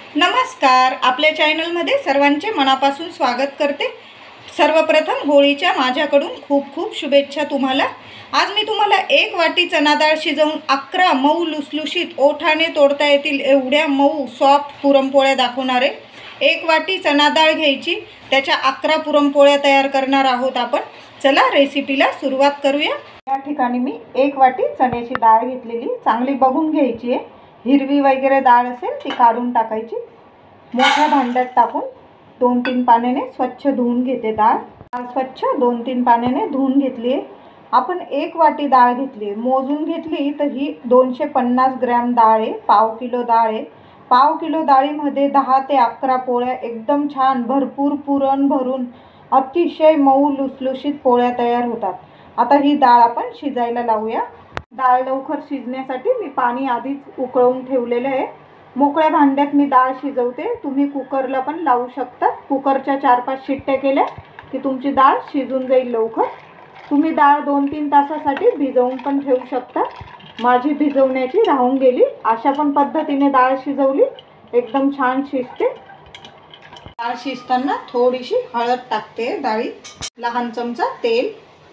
नमस्कार, आपल्या चॅनलमध्ये सर्वांचे मनापासून स्वागत करते। सर्वप्रथम होळीच्या माझ्याकडून खूप खूप शुभेच्छा तुम्हाला। आज मी तुम्हाला एक वाटी चना डाळ शिजवून 11 मऊ लुसलुशीत ओठाने तोडता येतील एवढ्या मऊ सॉफ्ट पुरणपोळ्या दाखवणार आहे। एक वाटी चना डाळ घ्यायची, त्याच्या 11 पुरणपोळ्या तयार करणार आहोत आपण। चला रेसिपीला सुरुवात करूया। या ठिकाणी मी एक वाटी चण्याची डाळ घेतलेली, चांगली बघून घ्यायची आहे। हिरवी वगैरे डाळ असेल ती काढून टाकायची। मोठ्या भांड्यात टाकून 2-3 पाण्याने स्वच्छ धुवून घेते डाळ। स्वच्छ 2-3 पाण्याने धुवून घेतली आहे। आपण एक वाटी डाळ घेतली, मोजून घेतली तर ही 250 ग्रॅम डाळ आहे। पाव किलो डाळ आहे। पाव किलो डाळीमध्ये 10 ते 11 पोळ्या एकदम छान भरपूर पुरण भरून अतिशय मऊ लुसलुशीत पोळ्या तयार होतात। आता ही डाळ आपण शिजायला लावूया। डाळ लवकर शिजण्यासाठी मी पाणी आधीच उकळवून ठेवलेले आहे। मोकळ्या भांड्यात मी डाळ शिजवते, तुम्ही कुकरला पण लावू शकता। कुकरच्या 4-5 शिट्ट्या केल्या की तुमची डाळ शिजून जाईल लवकर। तुम्ही डाळ 2-3 तासासाठी भिजवून पण ठेवू शकता। माझी भिजवण्याची राहून गेली। अशा पण पद्धतीने डाळ शिजवली एकदम छान शिजते। डाळ शिजताना थोडीशी हळद टाकते डाळीत, लहान चमचा तेल।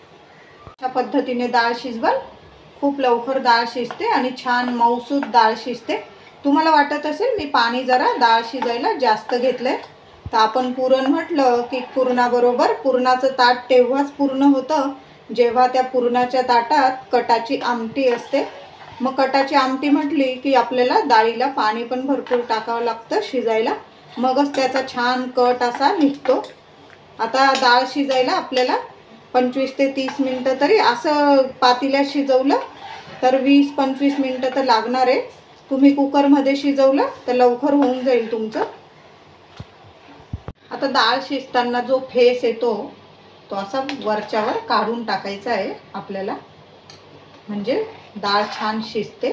अशा पद्धतीने डाळ शिजवाल, खूप लवकर डाळ शिजते आणि छान मऊसूत डाळ शिजते। तुम्हाला वाटत असेल मी पाणी जरा डाळ शिजायला जास्त घेतलंय, तर आपण पुरण म्हटलं की पुरणाबरोबर पुरणाचं ताट तेव्हाच पूर्ण होतं जेव्हा त्या पुरणाच्या ताटात कटाची आमटी असते। मग कटाची आमटी म्हटली की आपल्याला डाळीला पाणी पण भरपूर टाकावं लागतं शिजायला, मगच त्याचा छान कट असा निघतो। आता डाळ शिजायला आपल्याला 25 ते 30 मिनिटं तरी असं पातेल्यात शिजवलं तर 20-25 मिनिटं तर लागणार आहे। तुम्ही कुकरमध्ये शिजवलं तर लवकर होऊन जाईल तुमचं। आता डाळ शिजताना जो फेस येतो तो असा वरच्यावर काढून टाकायचा आहे आपल्याला, म्हणजे डाळ छान शिजते।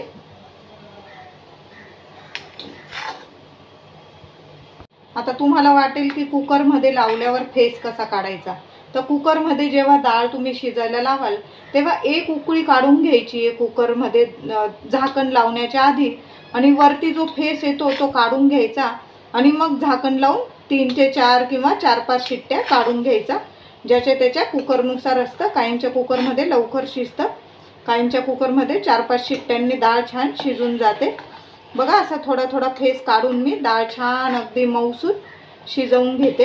आता तुम्हाला वाटेल की कुकरमध्ये लावल्यावर फेस कसा काढायचा, तर कुकरमध्ये जेव्हा डाळ तुम्ही शिजायला लावाल तेव्हा एक उकळी काढून घ्यायची आहे कुकरमध्ये झाकण लावण्याच्या आधी, आणि वरती जो फेस येतो तो काढून घ्यायचा आणि मग झाकण लावून 3 ते 4 किंवा 4-5 शिट्ट्या काढून घ्यायचा। ज्याच्या त्याच्या कुकरनुसार असतं, काहींच्या कुकरमध्ये लवकर शिजतं, काहींच्या कुकरमध्ये 4-5 शिट्ट्यांनी डाळ छान शिजून जाते। बघा असा थोडा थोडा फेस काढून मी डाळ छान अगदी मऊसूत शिजवून घेते।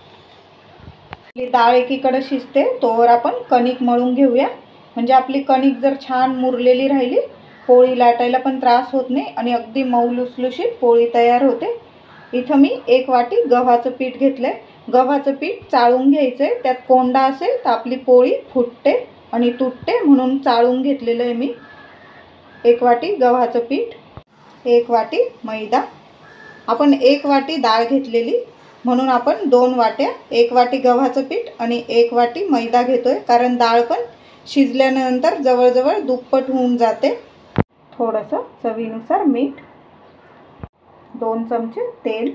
डाळ एकीकडे शिजते तोवर आपण कणिक मळून घेऊया, म्हणजे आपली कणिक जर छान मुरलेली राहिली पोळी लाटायला पण त्रास होत नाही आणि अगदी मऊ लुसलुशीत पोळी तयार होते। इथं मी 1 वाटी गव्हाचं पीठ घेतलंय। गव्हाचं पीठ चाळून घ्यायचंय, त्यात कोंडा असेल तर आपली पोळी फुटते आणि तुटते, म्हणून चाळून घेतलेलं आहे मी। 1 वाटी गव्हाचं पीठ, 1 वाटी मैदा। आपण 1 वाटी डाळ घेतलेली म्हणून आपण 2 वाट्या, 1 वाटी गव्हाचं पीठ आणि 1 वाटी मैदा घेतोय, कारण डाळ पण शिजल्यानंतर जवळजवळ दुप्पट होऊन जाते। थोडंसं चवीनुसार मीठ, 2 चमचे तेल,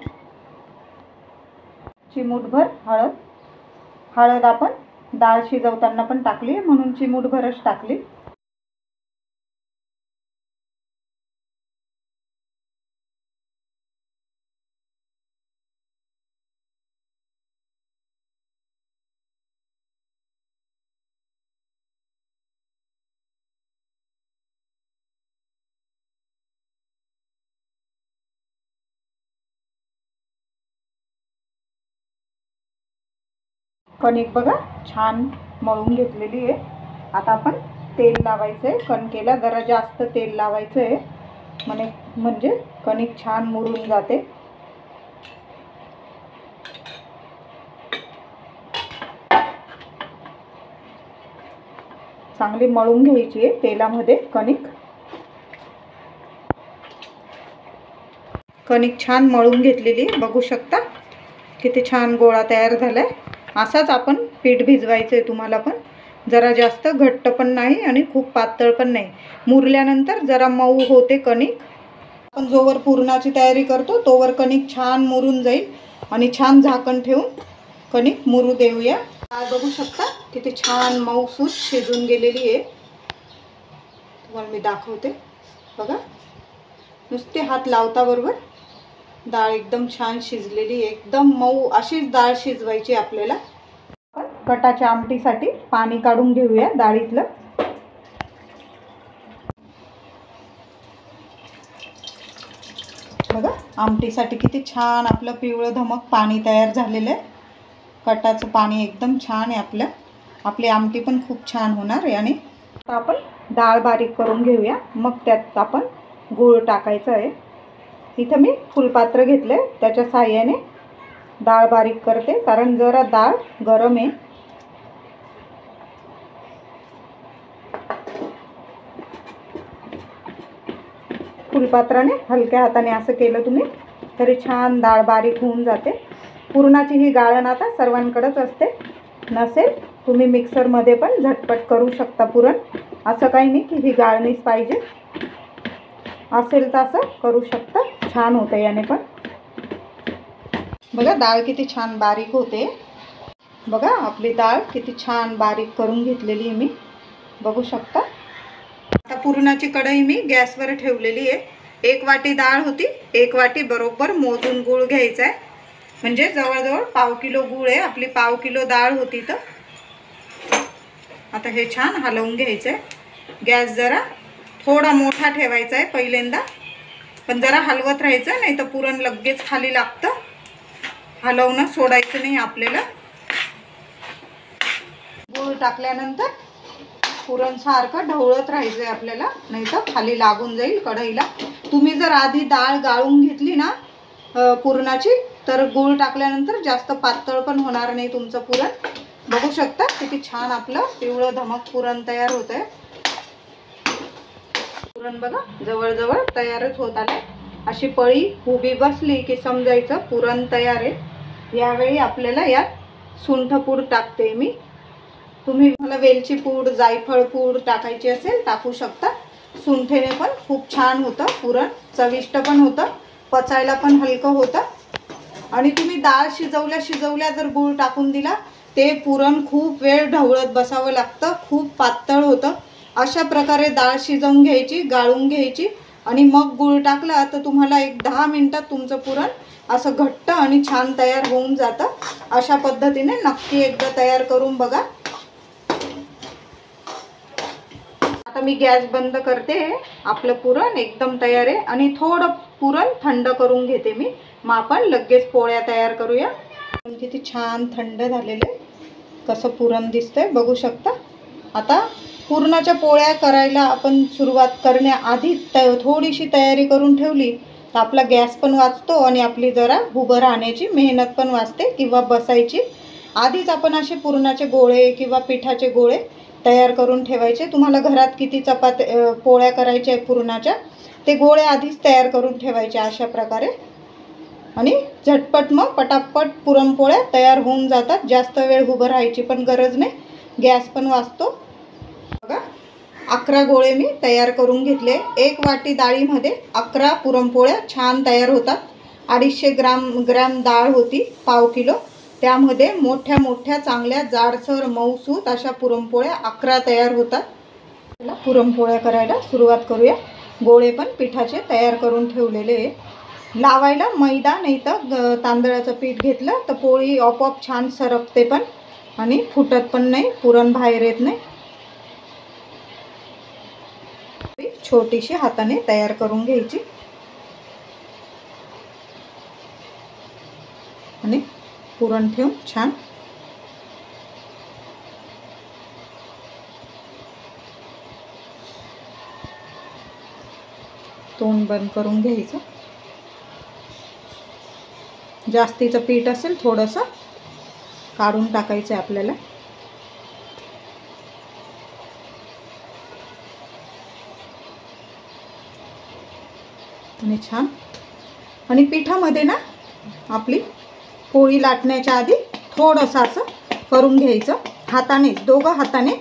चिमूटभर हळद। हळद आपण डाळ शिजवताना पण टाकली म्हणून चिमूटभरच टाकली। कणिक बघा छान मळून घेतलेली आहे। आता आपण तेल लावायचं आहे, कणकेला जरा जास्त तेल लावायचं आहे, म्हणजे कणिक छान मुरून जाते। चांगली मळून घ्यायची आहे तेलामध्ये कणिक। कणिक छान मळून घेतलेली, बघू शकता किती छान गोळा तयार झालाय। असाच आपण पीठ भिजवायचं आहे तुम्हाला पण, जरा जास्त घट्ट पण नाही आणि खूप पातळ पण नाही। मुरल्यानंतर जरा मऊ होते कणिक। आपण जोवर पुरणाची तयारी करतो तोवर कणिक छान मुरून जाईल आणि छान झाकण ठेवून कणिक मुरू देऊया। डाळ बघू शकता किती छान मऊसूत शिजून गेलेली आहे। तुम्हाला मी दाखवते बघा, नुसते हात लावता बरोबर डाळ एकदम छान शिजलेली, एकदम मऊ अशीच डाळ शिजवायची आपल्याला. कटाच्या आमटीसाठी पाणी काढून घेऊया डाळीतलं. बघा आमटीसाठी किती छान आपलं पिवळं धमक पाणी तयार झालेलं आहे. कटाचं पाणी एकदम छान आहे. आपली आमटी पण खूप छान होणार आहे. आणि आपण डाळ बारीक करून घेऊया, मग त्यात आपण गूळ टाकायचं आहे. इथं मी फुलपात्र घेतलं आहे, त्याच्या साहाय्याने डाळ बारीक करते, कारण जरा डाळ गरम आहे. फुलपात्राने हलक्या हाताने असं केलं तुम्ही तरी छान डाळ बारीक होऊन जाते. पुरणाची ही गाळण आता सर्वांकडेच असते, नसेल तुम्ही मिक्सरमध्ये पण झटपट करू शकता पुरण. असं काही नाही की ही गाळणीच पाहिजे, असेल तर असं करू शकता, छान होतं याने पण. बघा डाळ किती छान बारीक होते. बघा आपली डाळ किती छान बारीक करून घेतलेली आहे मी, बघू शकता. आता पुरणाची कढई मी गॅसवर ठेवलेली आहे. 1 वाटी डाळ होती, 1 वाटी बरोबर मोजून गूळ घ्यायचा आहे. म्हणजे जवळजवळ पाव किलो गूळ आहे, आपली पाव किलो डाळ होती. तर आता हे छान हलवून घ्यायचं आहे. गॅस जरा थोडा मोठा ठेवायचा आहे पहिल्यांदा, पण जरा हलवत राहायचं, नाही तर पुरण लगेच खाली लागतं. हलवणं सोडायचं नाही आपल्याला. गूळ टाकल्यानंतर पुरण सारखं ढवळत राहायचं आहे आपल्याला, नाही तर खाली लागून जाईल कढईला. तुम्ही जर आधी डाळ गाळून घेतली ना पुरणाची, तर गूळ टाकल्यानंतर जास्त पातळ पण होणार नाही तुमचं पुरण. बघू शकता किती छान आपलं पिवळं धमक पुरण तयार होत आहे. पुरण बघा जवळजवळ तयारच होत आले. अशी पळी उभी बसली की समजायचं पुरण तयार आहे. यावेळी आपल्याला यात सुंठ पूड टाकते मी. तुम्ही मला वेलची पूड, जायफळ पूड टाकायची असेल टाकू शकता. सुंठेने पण खूप छान होतं पुरण, चविष्ट पण होतं, पचायला पण हलकं होतं. आणि तुम्ही डाळ शिजवल्या जर गूळ टाकून दिला, ते पुरण खूप वेळ ढवळत बसावं लागतं, खूप पातळ होतं. अशा प्रकारे डाळ शिजवून घ्यायची, गाळून घ्यायची आणि मग गूळ टाकला तर तुम्हाला 10 मिनिटात तुमचं पुरण असं घट्ट आणि छान तयार होऊन जातं. अशा पद्धतीने नक्की एकदा तयार करून बघा. आता मी गॅस बंद करते. आपलं पुरण एकदम तयार आहे. आणि थोडं पुरण थंड करून घेते मी, मग आपण लगेच पोळ्या तयार करूया. किती छान थंड झालेले कसं पुरण दिसतंय बघू शकता. आता पुरणाच्या पोळ्या करायला आपण सुरुवात करण्याआधी थोडीशी तयारी करून ठेवली तर आपला गॅस पण वाचतो आणि आपली जरा उभं राहण्याची मेहनत पण वाचते किंवा बसायची. आधीच आपण असे पुरणाचे गोळे किंवा पिठाचे गोळे तयार करून ठेवायचे. तुम्हाला घरात किती पोळ्या करायच्या आहे पुरणाच्या, ते गोळे आधीच तयार करून ठेवायचे अशा प्रकारे. आणि झटपट मग पटापट पुरणपोळ्या तयार होऊन जातात. जास्त वेळ उभं राहायची पण गरज नाही, गॅस पण वाचतो. बघा 11 गोळे मी तयार करून घेतले. 1 वाटी डाळीमध्ये 11 पुरणपोळ्या छान तयार होतात. 250 ग्रॅम डाळ होती, पाव किलो. त्यामध्ये मोठ्या मोठ्या चांगल्या जाडसर मऊसूत अशा पुरणपोळ्या 11 तयार होतात. चला पुरणपोळ्या करायला सुरुवात करूया. गोळे पण पिठाचे तयार करून ठेवलेले आहे. लावायला मैदा नाही तर तांदळाचं पीठ घेतलं तर पोळी आपोआप छान सरकते पण आणि फुटत पण नाही, पुरण बाहेर येत नाही. छोटीशी हाताने तयार करून घ्यायची आणि पुरण ठेवून छान तोंड बंद करून घ्यायचं. जास्तीचं पीठ असेल थोडंसं काढून टाकायचं आपल्याला. आणि छान आणि पिठामध्ये ना आपली पोळी लाटण्याच्या आधी थोडंसं असं करून घ्यायचं हाताने, दोघं हाताने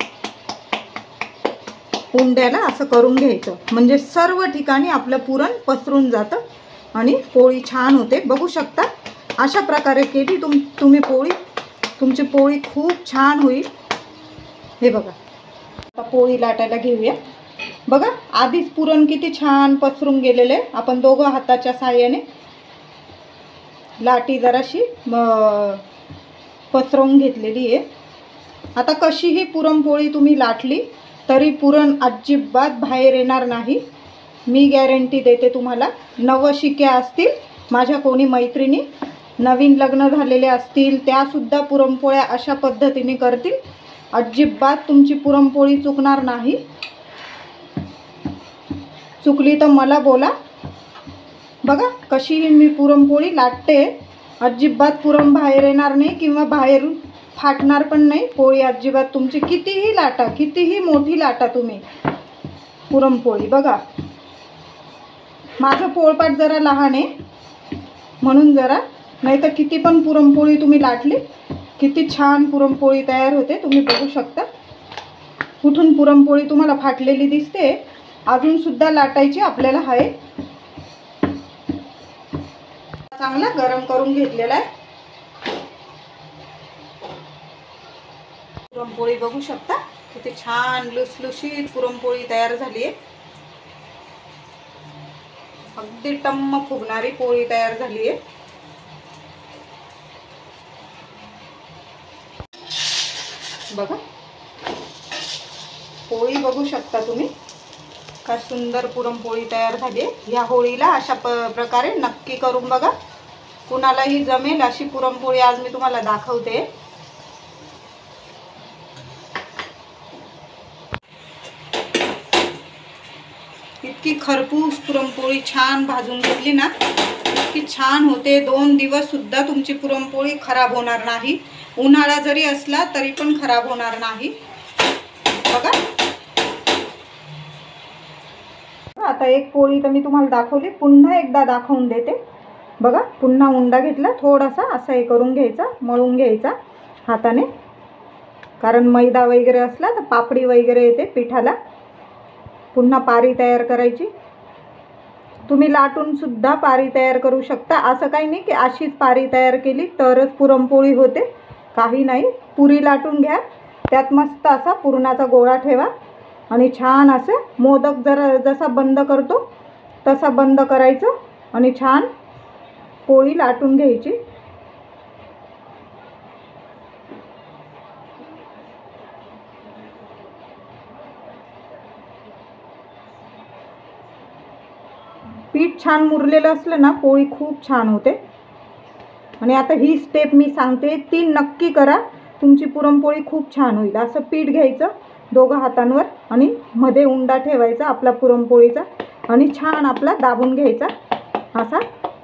उंड्याला असं करून घ्यायचं, म्हणजे सर्व ठिकाणी आपलं पुरण पसरून जातं आणि पोळी छान होते. बघू शकता अशा प्रकारे केली तुम्ही पोळी, तुमची पोळी खूप छान होईल. हे बघा आता पोळी लाटायला घेऊया. बघा आधीच पुरण किती छान पसरून गेलेले. आपण दोघं हाताच्या साहाय्याने लाटी जराशी पसरवून घेतलेली आहे. आता कशीही पुरणपोळी तुम्ही लाटली तरी पुरण अजिबात बाहेर येणार नाही, मी गॅरंटी देते तुम्हाला. नवशिक्या असतील, माझ्या कोणी मैत्रिणी नवीन लग्न झालेले असतील, त्यासुद्धा पुरणपोळ्या अशा पद्धतीने करतील. अजिबात तुमची पुरणपोळी चुकणार नाही. चुकली तर मला बोला. बघा कशी मी पुरणपोळी लाटते, अजिबात पुरण बाहेर येणार नाही किंवा बाहेरून फाटणार पण नाही पोळी अजिबात. तुमची कितीही लाटा, कितीही मोठी लाटा तुम्ही पुरणपोळी. बघा माझं पोळपाट जरा लहान आहे म्हणून जरा, नाही तर किती पण पुरणपोळी तुम्ही लाटली किती छान पुरणपोळी तयार होते. तुम्ही बघू शकता कुठून पुरणपोळी तुम्हाला फाटलेली दिसते. अजून सुद्धा लाटायची आपल्याला आहे. चांगला गरम करून घेतलेला आहे पुरणपोळी. बघू शकता किती छान लुसलुशीत पुरणपोळी तयार झाली आहे. अगदी टम्म फुगणारी पोळी तयार झाली आहे. बघा पोळी बघू शकता तुम्ही, काय सुंदर पुरणपोळी तयार झाली आहे. या होळीला अशा प्रकारे नक्की करून बघा, कुणालाही जमेल अशी पुरणपोळी आज मी तुम्हाला दाखवते. इतकी खरपूस पुरणपोळी छान भाजून घेतली ना, इतकी छान होते. 2 दिवस सुद्धा तुमची पुरणपोळी खराब होणार नाही. उन्हाळा जरी असला तरी पण खराब होणार नाही. बघा आता एक पोळी तर मी तुम्हाला दाखवली, पुन्हा एकदा दाखवून देते. बघा पुन्हा उंडा घेतला, थोडासा असं हे करून घ्यायचा, मळून घ्यायचा हाताने, कारण मैदा वगैरे असला तर पापडी वगैरे येते पिठाला. पुन्हा पारी तयार करायची. तुम्ही लाटून सुद्धा पारी तयार करू शकता. असं काही नाही की अशीच पारी तयार केली तरच पुरणपोळी होते, काही नाही. पुरी लाटून घ्या, त्यात मस्त असा पुरणाचा गोळा ठेवा आणि छान असं मोदक जसा बंद करतो तसा बंद करायचं आणि छान पोळी लाटून घ्यायची. पीठ छान मुरलेलं असलं ना पोळी खूप छान होते. आणि आता ही स्टेप मी सांगते ती नक्की करा, तुमची पुरणपोळी खूप छान होईल. असं पीठ घ्यायचं दोघं हातांवर आणि मध्ये उंडा ठेवायचा आपला पुरणपोळीचा आणि छान आपला दाबून घ्यायचा असा.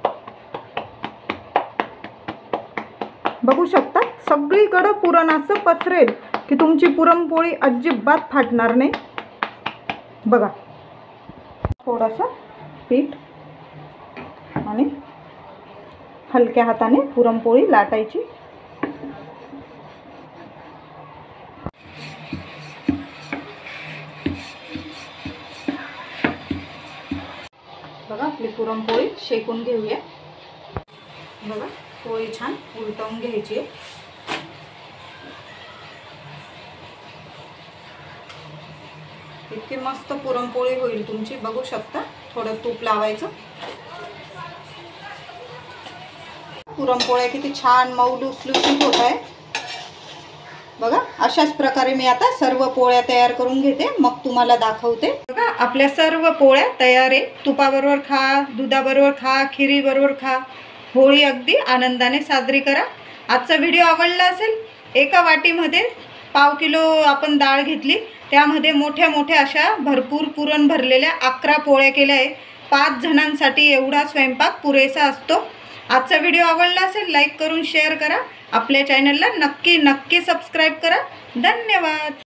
बघू शकता सगळीकडं पुरण असं पसरेल की तुमची पुरणपोळी अजिबात फाटणार नाही. बघा थोडंसं पीठ आणि हलक्या हाताने पुरणपोळी लाटायची. बघा आपली पुरणपोळी शेकून घेऊया. बघा पोळी छान उलटवून घ्यायची आहे. इतकी मस्त पुरणपोळी होईल तुमची. बघू शकता थोडं तूप लावायचं. पुरणपोळ्या किती छान मऊ लुसलुशीत होत आहे. बघा अशाच प्रकारे मी आता सर्व पोळ्या तयार करून घेते, मग तुम्हाला दाखवते. बघा आपल्या सर्व पोळ्या तयार आहे. तुपाबरोबर खा, दुधाबरोबर खा, खिरीबरोबर खा. होळी अगदी आनंदाने साजरी करा. आजचा व्हिडिओ आवडला असेल. एका वाटीमध्ये पाव किलो आपण डाळ घेतली, त्यामध्ये मोठ्या मोठ्या अशा भरपूर पुरण भरलेल्या 11 पोळ्या केल्या आहे. 5 जणांसाठी एवढा स्वयंपाक पुरेसा असतो. आजचा व्हिडिओ आवडला असेल लाईक करून शेअर करा. आपल्या चॅनलला नक्की सबस्क्राईब करा. धन्यवाद.